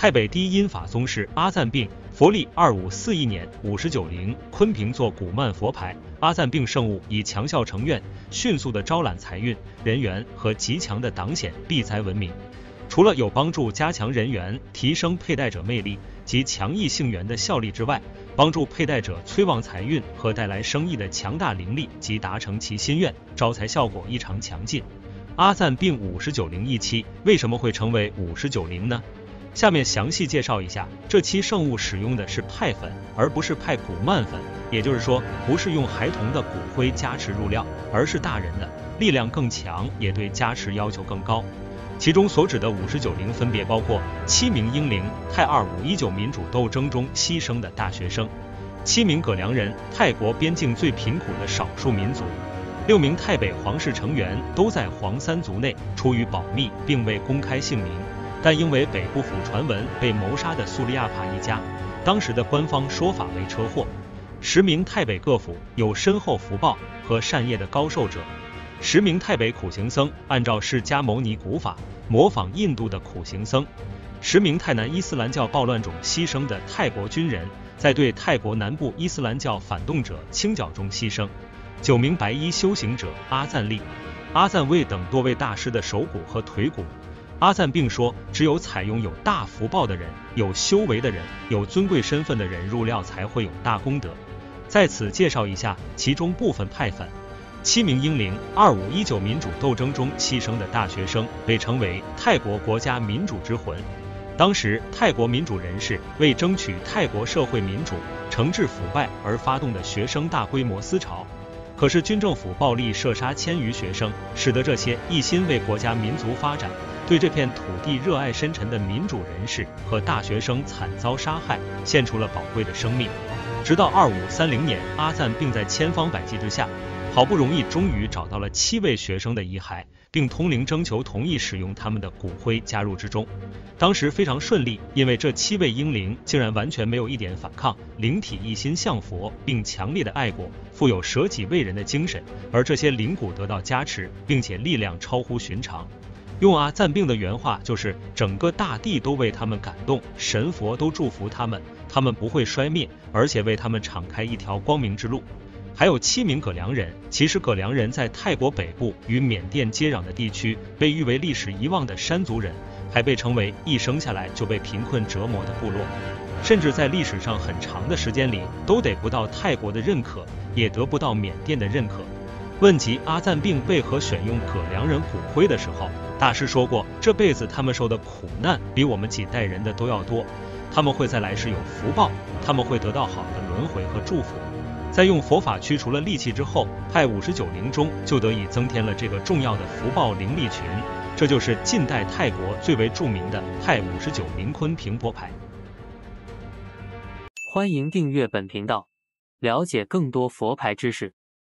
太北第一因法宗是阿赞并，佛历2541年59龄，昆平作古曼佛牌。阿赞并圣物以强效成愿，迅速的招揽财运、人缘和极强的挡险避灾闻名。除了有帮助加强人缘、提升佩戴者魅力及强益性缘的效力之外，帮助佩戴者催旺财运和带来生意的强大灵力及达成其心愿，招财效果异常强劲。阿赞并59龄一期为什么会成为59龄呢？下面详细介绍一下，这期圣物使用的是派粉，而不是派古曼粉，也就是说，不是用孩童的骨灰加持入料，而是大人的，力量更强，也对加持要求更高。其中所指的59龄分别包括7名英灵，泰2519民主斗争中牺牲的大学生；7名葛良人，泰国边境最贫苦的少数民族；6名太北皇室成员，都在黄三族内，出于保密并未公开姓名，但因为北部府传闻被谋杀的苏利亚帕一家，当时的官方说法为车祸；10名太北各府有深厚福报和善业的高寿者；10名太北苦行僧，按照释迦牟尼古法模仿印度的苦行僧；10名泰南伊斯兰教暴乱中牺牲的泰国军人，在对泰国南部伊斯兰教反动者清剿中牺牲；9名白衣修行者阿赞利、阿赞卫等多位大师的手骨和腿骨。阿赞并说，只有采用有大福报的人、有修为的人、有尊贵身份的人入料才会有大功德。在此介绍一下其中部分派粉。7名英灵2519民主斗争中牺牲的大学生被称为泰国国家民主之魂。当时泰国民主人士为争取泰国社会民主、惩治腐败而发动的学生大规模思潮，可是军政府暴力射杀1000余学生，使得这些一心为国家民族发展、对这片土地热爱深沉的民主人士和大学生惨遭杀害，献出了宝贵的生命。直到2530年，阿赞并在千方百计之下，好不容易终于找到了7位学生的遗骸，并通灵征求同意使用他们的骨灰加入之中。当时非常顺利，因为这7位英灵竟然完全没有一点反抗，灵体一心向佛，并强烈的爱国，富有舍己为人的精神，而这些灵骨得到加持，并且力量超乎寻常。用阿赞并的原话就是，整个大地都为他们感动，神佛都祝福他们，他们不会衰灭，而且为他们敞开一条光明之路。还有7名葛良人，其实葛良人在泰国北部与缅甸接壤的地区，被誉为历史遗忘的山族人，还被称为一生下来就被贫困折磨的部落，甚至在历史上很长的时间里都得不到泰国的认可，也得不到缅甸的认可。问及阿赞并为何选用葛良人骨灰的时候，大师说过，这辈子他们受的苦难比我们几代人的都要多，他们会在来世有福报，他们会得到好的轮回和祝福。在用佛法驱除了戾气之后，派59灵中就得以增添了这个重要的福报灵力群，这就是近代泰国最为著名的派59灵昆平佛牌。 欢迎订阅本频道，了解更多佛牌知识。